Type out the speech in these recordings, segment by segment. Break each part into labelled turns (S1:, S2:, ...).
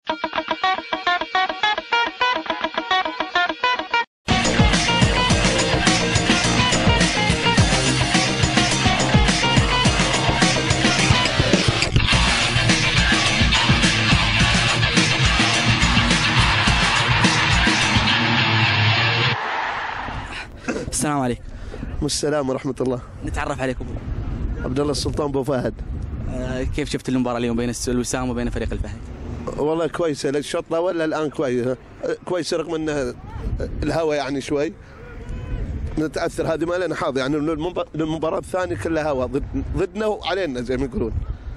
S1: السلام عليكم.
S2: السلام ورحمة الله.
S1: نتعرف عليكم.
S2: عبد الله السلطان ابو فهد.
S1: كيف شفت المباراة اليوم بين الوسام وبين فريق الفهد؟
S2: والله كويسة، الشوط الأول الآن كويسة رغم أنه الهواء يعني شوي نتأثر، هذه ما لنا حظ يعني المباراة الثانية كلها هواء ضدنا وعلينا زي ما يقولون.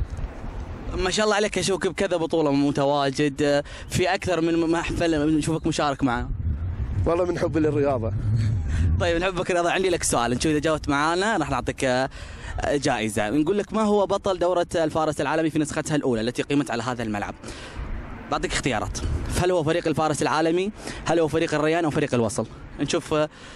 S1: ما شاء الله عليك، اشوفك بكذا بطولة متواجد في أكثر من محفل، نشوفك مشارك معنا.
S2: والله من حب للرياضة.
S1: طيب نحبك رياضة، عندي لك سؤال، نشوف إذا جاوبت معانا راح نعطيك جائزة. نقول لك ما هو بطل دورة الفارس العالمي في نسختها الأولى التي قيمت على هذا الملعب؟ بعطيك اختيارات، هل هو فريق الفارس العالمي؟ هل هو فريق الريان أو فريق الوصل؟ نشوف.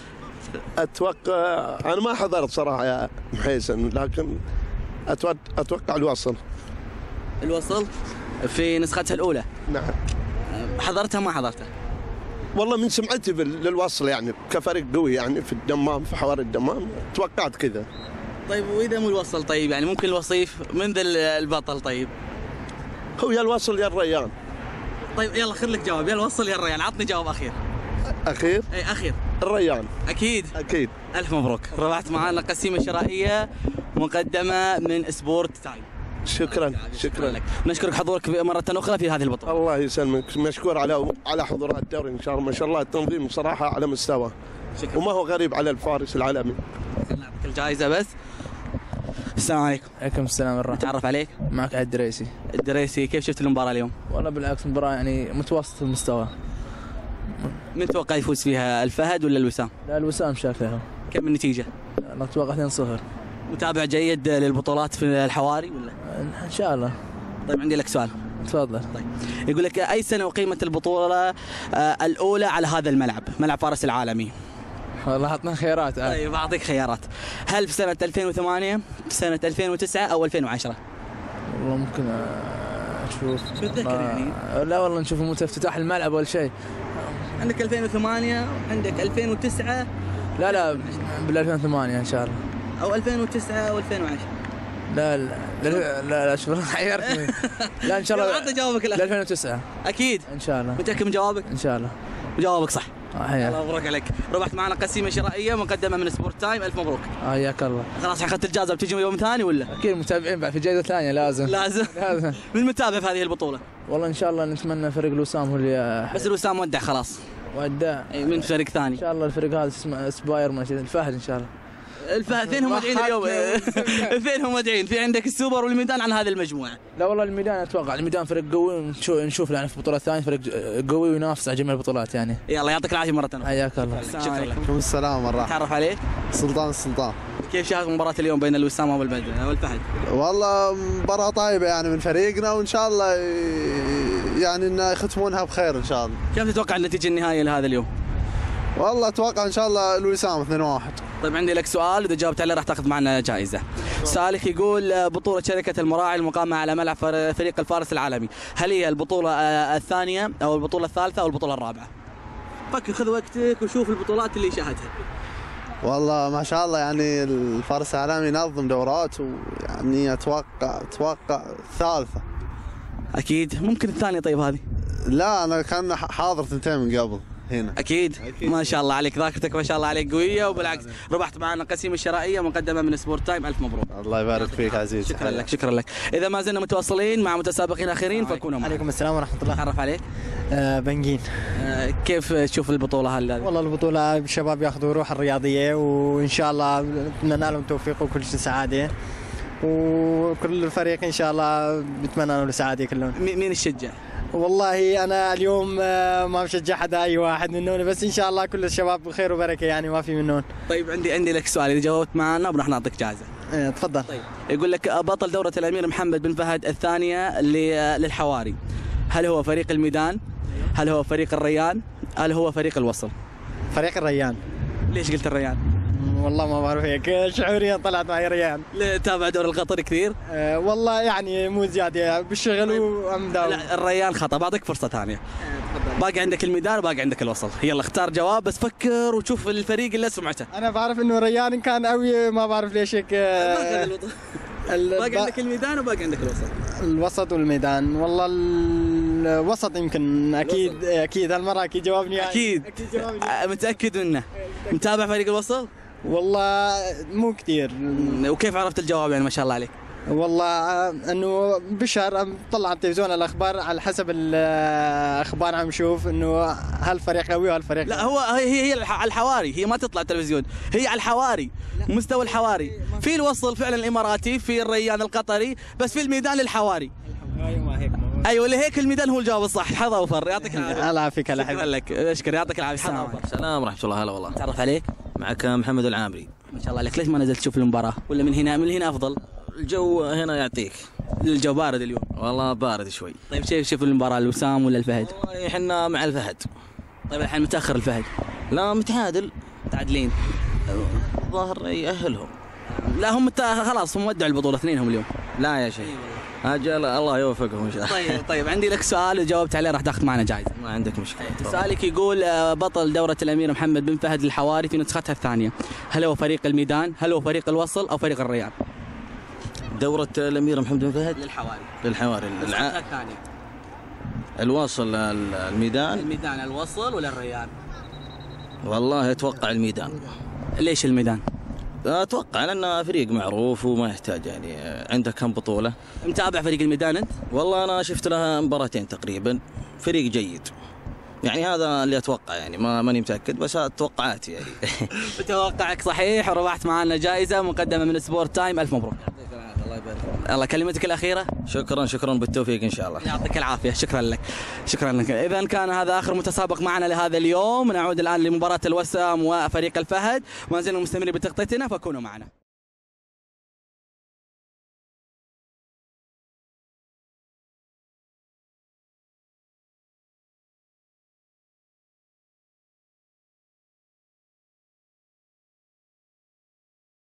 S2: أتوقع أنا ما حضرت صراحة يا محيسن، لكن أتوقع الوصل.
S1: الوصل في نسختها الأولى؟
S2: نعم.
S1: حضرتها ما حضرتها؟
S2: والله من سمعتي للوصل يعني كفريق قوي يعني في الدمام، في حوار الدمام توقعت كذا.
S1: طيب وإذا مو الوصل، طيب يعني ممكن الوصيف، من ذا البطل؟ طيب
S2: هو يا الوصل يا الريان.
S1: طيب يلا خذ لك جواب، يا الوصل يا الريان، عطني جواب أخير.
S2: أخير؟
S1: أي أخير.
S2: الريان.
S1: أكيد؟
S2: أكيد.
S1: ألف مبروك، ربحت معنا قسيمة شرائية مقدمة من سبورت تايم.
S2: شكرا لك.
S1: نشكرك حضورك مرة أخرى في هذه البطولة.
S2: الله يسلمك، مشكور على حضور الدوري إن شاء الله. ما شاء الله التنظيم صراحة على مستوى.
S1: شكرا.
S2: وما هو غريب على الفارس العالمي.
S1: نعطيك الجائزة بس. السلام عليكم.
S3: عليكم السلام ورحمة الله.
S1: نتعرف عليك.
S3: معك عبد الدريسي.
S1: الدريسي، كيف شفت المباراة اليوم؟
S3: والله بالعكس مباراة يعني متوسط المستوى.
S1: من توقع يفوز فيها، الفهد ولا الوسام؟
S3: لا الوسام شايفها.
S1: كم النتيجة؟
S3: أنا أتوقع 2-0.
S1: متابع جيد للبطولات في الحواري ولا؟
S3: إن شاء الله.
S1: طيب عندي لك سؤال.
S3: تفضل.
S1: طيب يقول لك أي سنة أقيمت البطولة الأولى على هذا الملعب، ملعب فارس العالمي؟
S3: والله حطنا خيارات.
S1: طيب أعطيك خيارات، هل في سنة 2008 سنة 2009 أو 2010؟
S3: والله ممكن أشوف.
S1: شو تذكر يعني؟
S3: لا والله نشوف افتتاح الملعب أول شيء.
S1: عندك 2008 وعندك 2009.
S3: لا بال 2008 إن شاء الله.
S1: أو 2009 أو 2010.
S3: لا شوف حيرتني. لا إن شاء الله.
S1: عطنا جوابك الأخير.
S3: 2009.
S1: أكيد.
S3: إن شاء الله.
S1: متأكد من جوابك؟
S3: إن شاء الله.
S1: جوابك صح.
S3: الله
S1: مبروك عليك، ربحت معنا قسيمة شرائية مقدمة من سبورت تايم، ألف مبروك.
S3: حياك الله.
S1: خلاص أخذت الجائزة، بتجي يوم ثاني ولا؟
S3: أكيد متابعين بعد في جائزة ثانية لازم.
S1: من متابع في هذه البطولة؟
S3: والله إن شاء الله نتمنى فريق الوسام هو اللي
S1: بس الوسام ودع خلاص.
S3: ودع.
S1: من فريق ثاني.
S3: إن شاء الله الفريق هذا اسمه سباير الفهد إن شاء الله.
S1: الفهد فين هم مدعين اليوم؟ فين هم مدعين؟ في عندك السوبر والميدان عن هذه المجموعة.
S3: لا والله الميدان اتوقع الميدان فريق قوي، نشوف يعني في البطولات الثانية فريق قوي وينافس على جميع البطولات يعني.
S1: يلا يعطيك العافية مرة أخرى.
S3: حياك الله.
S1: شكرا لك.
S4: السلام ورحمة.
S1: تعرف عليك؟
S4: السلطان.
S1: كيف شاهد مباراة اليوم بين الوسام والفهد؟
S4: والله مباراة طيبة يعني من فريقنا، وإن شاء الله يعني إن يختمونها بخير إن شاء الله.
S1: كيف تتوقع النتيجة النهائية لهذا اليوم؟
S4: والله أتوقع إن شاء الله الوسام 2-1.
S1: طيب عندي لك سؤال، إذا جاوبت عليه راح تاخذ معنا جائزة. سؤالك يقول بطولة شركة المراعي المقامة على ملعب فريق الفارس العالمي، هل هي البطولة الثانية أو البطولة الثالثة أو البطولة الرابعة؟ فكر، خذ وقتك وشوف البطولات اللي شاهدها.
S4: والله ما شاء الله يعني الفارس العالمي ينظم دورات، ويعني أتوقع الثالثة.
S1: أكيد ممكن الثانية. طيب هذه؟
S4: لا أنا كان حاضر 2 من قبل هنا.
S1: أكيد. ما شاء الله عليك، ذاكرتك ما شاء الله عليك قوية، وبالعكس ربحت معنا قسيمة شرائية مقدمة من سبورت تايم، ألف مبروك.
S4: الله يبارك فيك عزيز.
S1: شكرا لك. إذا ما زلنا متواصلين مع متسابقين آخرين فكونوا معنا.
S5: عليكم السلام ورحمة الله.
S1: تعرف عليك؟
S5: بنجين.
S1: كيف تشوف البطولة هذه؟
S5: والله البطولة الشباب ياخذوا روح الرياضية، وإن شاء الله نتمنى لهم توفيق وكل شيء سعادة، وكل فريق إن شاء الله بتمنى لهم السعادة كلهم.
S1: مين الشجع؟
S5: والله أنا اليوم ما بشجع حدا، أي واحد منهم، بس إن شاء الله كل الشباب بخير وبركة يعني ما في منهم.
S1: طيب عندي لك سؤال، إذا جاوبت معنا راح نعطيك جائزة.
S5: تفضل.
S1: طيب يقول لك بطل دورة الأمير محمد بن فهد الثانية للحواري، هل هو فريق الميدان؟ هل هو فريق الريان؟ هل هو فريق الوصل؟
S5: فريق الريان.
S1: ليش قلت الريان؟
S5: والله ما بعرف هيك شعوريا طلعت معي ريان.
S1: تابع الدوري القطري كثير؟
S5: والله يعني مو زياده بالشغل وعم داوم.
S1: لا الريان خطا، بعطيك فرصه ثانيه. باقي عندك الميدان وباقي عندك الوصل، يلا اختار جواب بس فكر وشوف الفريق اللي سمعته.
S5: انا بعرف انه ريان كان قوي، ما بعرف ليش هيك.
S1: باقي عندك الميدان وباقي عندك الوسط.
S5: الوسط والميدان، والله الوسط يمكن اكيد هالمره اكيد جوابني
S1: اكيد
S5: جوابني.
S1: متاكد منه. متابع فريق الوسط؟
S5: والله مو كثير.
S1: وكيف عرفت الجواب يعني ما شاء الله عليك؟
S5: والله انه بشهر طلع على التلفزيون الاخبار، على حسب الاخبار عم شوف انه هالفريق قوي وهالفريق
S1: لا هو هي على الحواري، هي ما تطلع التلفزيون، هي على الحواري، مستوى الحواري. في الوصل فعلا الاماراتي، في الريان القطري، بس في الميدان للحواري. ايوه لهيك الميدان هو الجواب الصح. حظ اوفر، يعطيك العافيه.
S5: الله يعافيك.
S1: شكرا لك، اشكر، يعطيك العافيه. حظ اوفر.
S6: السلام ورحمه الله. هلا والله.
S1: تعرف عليك؟
S6: معك محمد العامري.
S1: ما شاء الله عليك، ليش ما نزلت تشوف المباراه؟ ولا من هنا افضل؟
S6: الجو هنا يعطيك.
S1: الجو بارد اليوم.
S6: والله بارد شوي.
S1: طيب شوف المباراه الوسام ولا الفهد؟
S6: والله احنا مع الفهد.
S1: طيب الحين متاخر الفهد.
S6: لا متعادل.
S1: متعادلين.
S6: الظاهر يأهلهم.
S1: لا هم خلاص هم ودعوا البطوله اثنينهم اليوم.
S6: لا يا شيخ. اجل الله يوفقهم ان شاء الله.
S1: طيب عندي لك سؤال وجاوبت عليه راح تاخذ معنا جائزه.
S6: ما عندك مشكله.
S1: سؤالك يقول بطل دوره الامير محمد بن فهد للحواري في نسختها الثانيه، هل هو فريق الميدان؟ هل هو فريق الوصل او فريق الريان؟
S6: دورة الأمير محمد بن فهد
S1: للحواري
S6: الثانية. الوصل الميدان
S1: الوصل ولا الريان؟
S6: والله أتوقع الميدان.
S1: ليش الميدان؟
S6: أتوقع لأنه فريق معروف وما يحتاج يعني عنده كم بطولة.
S1: متابع فريق الميدان أنت؟
S6: والله أنا شفت لها مباراتين تقريبا، فريق جيد يعني، هذا اللي أتوقع يعني، ماني متأكد بس توقعاتي يعني.
S1: بتوقعك صحيح وربحت معنا جائزة مقدمة من سبورت تايم. ألف مبروك.
S6: الله يبارك.
S1: الله كلمتك الأخيرة.
S6: شكرا بالتوفيق إن شاء الله.
S1: يعطيك العافية. شكرا لك. إذا كان هذا آخر متسابق معنا لهذا اليوم. نعود الآن لمباراة الوسام وفريق الفهد، وما زلنا مستمرين بتغطيتنا فكونوا معنا.